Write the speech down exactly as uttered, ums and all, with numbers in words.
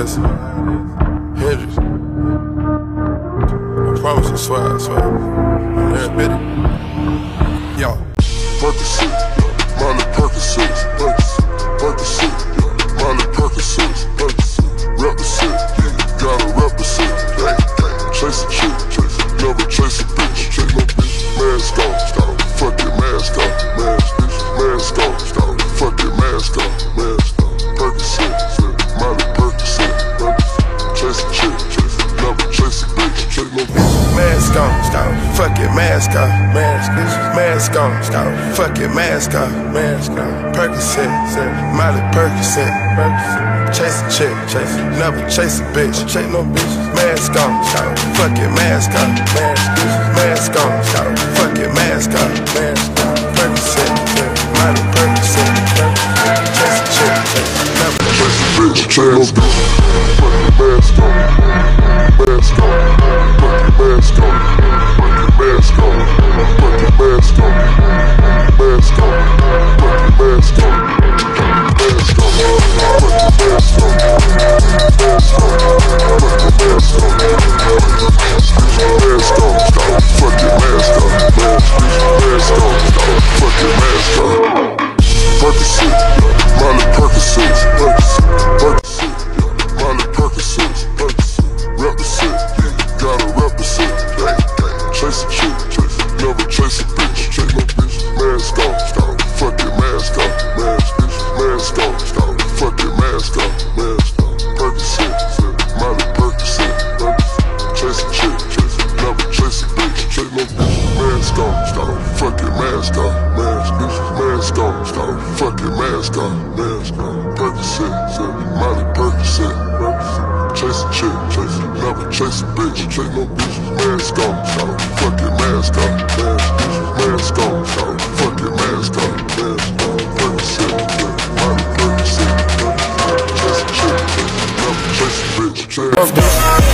this. Hendrix. I promise I swear, I swear. Every bit it. Yo. Percocet, Miley Percocet, Percocet, Miley Percocet, represent, gotta represent, chase a chick, never chase a bitch, chase no bitch, mask off, fuck it, mask off, mask, mask off, fuck it, mask off, mask off, Percocet, Miley Percocet, chase a chick, never chase a bitch, chase no bitch. Mask on, stop, fuck it, mask off, mask, mask on, stop, fuck it, mask off, mask on, Percocet, Miley Percocet, chase a chick, chase, never chase a bitch, chase no bitch, mask on, stop, fuck it, mask off, mask, mask on, stop, fuck it, mask off, mask on, Percocet, Miley Percocet, chase a chick, chase, never chase a bitch, Chase no bitch, fuck it, mask on, mask on. Mask on, mask on, put the mask on, mask on, put the mask on, mask on, put the mask on, mask on, put the mask on, mask on, fuck your mask on, mask on, fuck your mask on. Percocet, Miley Percocet, Percocet, Miley Percocet, represent. Gotta represent, chase a chick, never chase a bitch, chase no bitch, mask off, fuck it, mask off, mask, mask off, fuck it, mask off, mask off, Percocet, Miley Percocet, chase a chick, never chase a bitch, chase no bitch, mask off, fuck it, mask off, mask, mask off, fuck it, mask off, mask off, Percocet, Miley Percocet, chase a chick, chase, never chase a bitch, chase no bitch, mask on, fuck it, mask on, mask, mask on, fuck it, mask on, mask on, Percocet, Miley Percocet, chase a chick, chase, never chase a bitch, chase.